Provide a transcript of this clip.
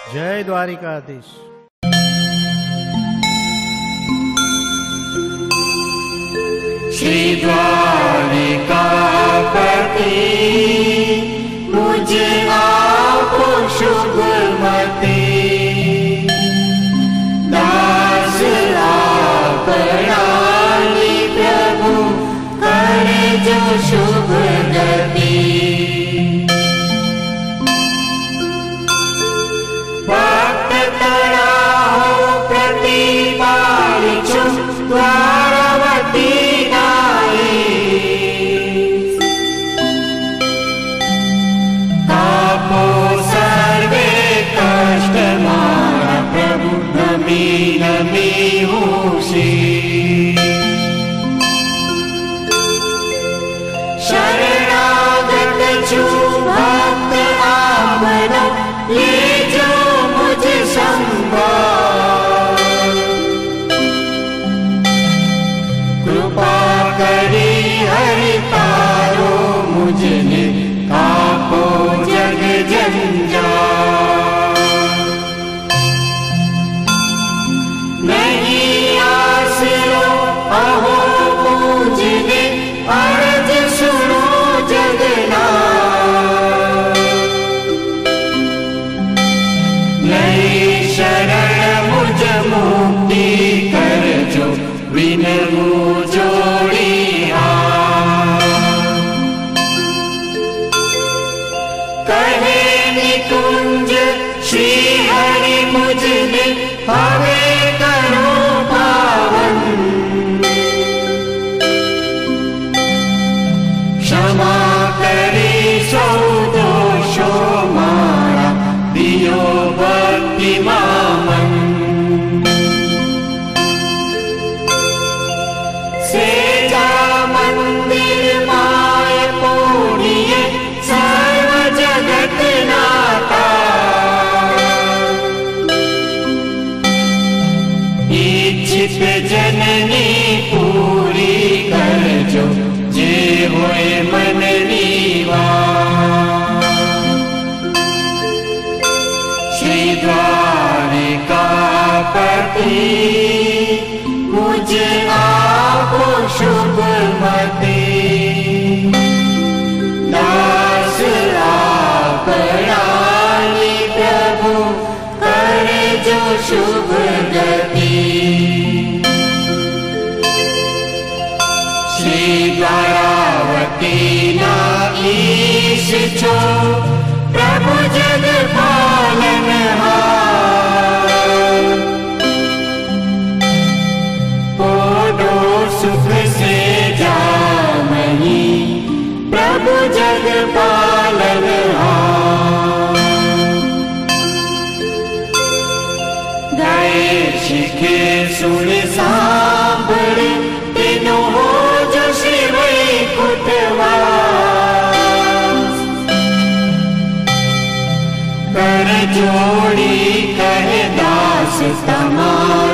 जय द्वारिकाधीश। श्री द्वारिकापति मुझ आपो शुभमति, दास आपरानी प्रभु करे जो शुभ गति। भक्त तराहो प्रतिपालिछु द्वारवती नाई, तापो सर्वे कष्ट मारा प्रभु नमी नमी होशी। शरणागत छु भक्त आपना, ले जो मुझ संभाल। कृपा करी हरि तारो मुझने, कापो जग जंजाल। नहीं आसरो अहो मुझने, अर्ज सुनो जगन्नाथ। नहीं शरण मुझ मुक्ति कर जो, विनमु जोड़ी कहे निकुंज श्री हरि मुझने, हमें करो पावन। क्षमा करी सौ दोषो मारा, दियो भक्ति मामन। सेजा मंदिर माय पूर्णिये, सर्व जगत नाता। इच्छित जननी पूरी कर जो, जे होए मन नीवा। श्री द्वारिकापति मुझ आपो शुभमति, दास आपरानी प्रभु करे जो शुभ गति। श्री द्वारावती नाईश छो, प्रभु जग पालनहार। पोडो सुख से जामही, प्रभु जग पालनहार। गए शिखे सुन सांभळ, तेनो हो जो श्री वैकुंठवास। कर जोड़ी कहे दास तमा,